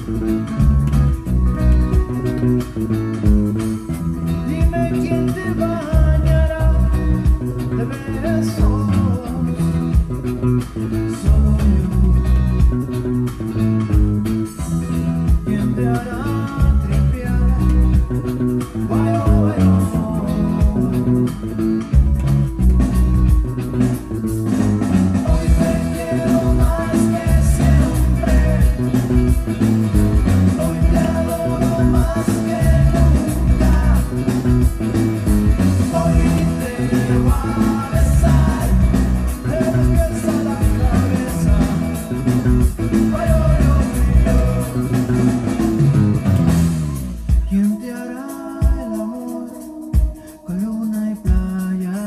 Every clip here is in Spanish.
Dime quién te bañará de besos, solo yo. ¿Quién te hará tripear? Vaya, vaya. Hoy te quiero más que siempre. Hoy te adoro más que nunca. Hoy te voy a besar de la pies a la cabeza. Ay, ay, ay, ¿quién te hará el amor con luna y playa?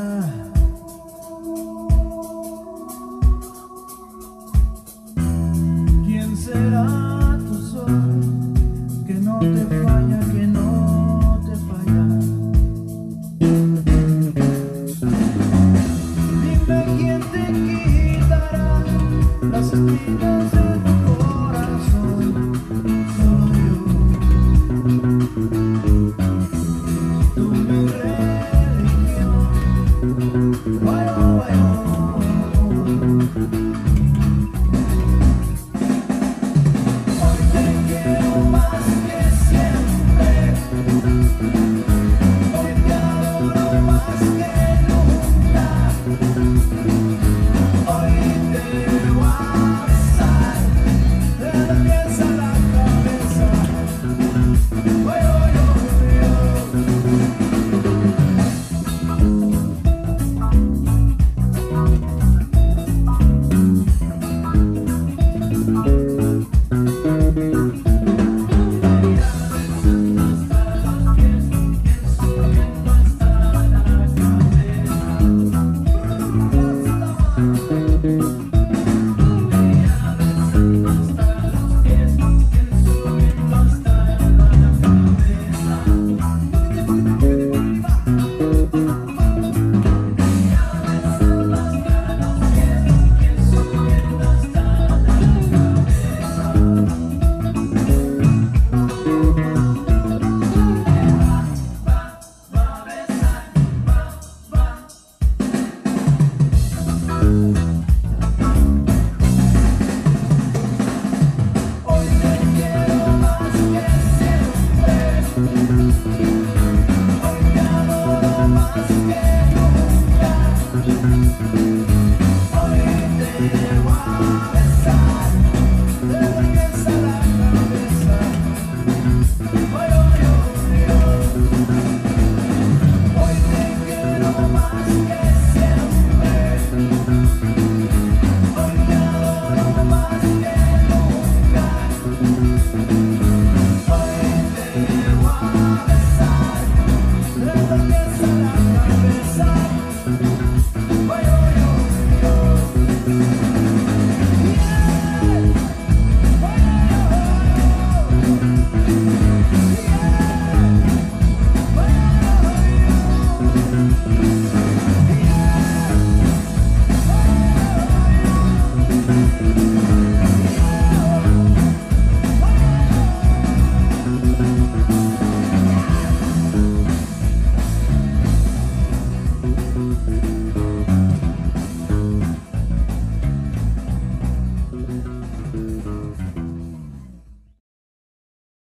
¿Quién será tu sol que no te falla, que no te falla? Dime quién te quitará las espinas de tu corazón, solo yo. Tú mi religión, vaya, vaya. Hoy te quiero más que siempre. Hoy te adoro más que nunca. Hoy te voy a besar de la pies a la cabeza. Oy, oy, oy, hoy te quiero más que siempre. Hoy te adoro más que nunca. Hoy te voy a besar de la pies a la cabeza. Oy, oy, oy, oy. Hoy te quiero más que siempre. Hoy te adoro más que nunca.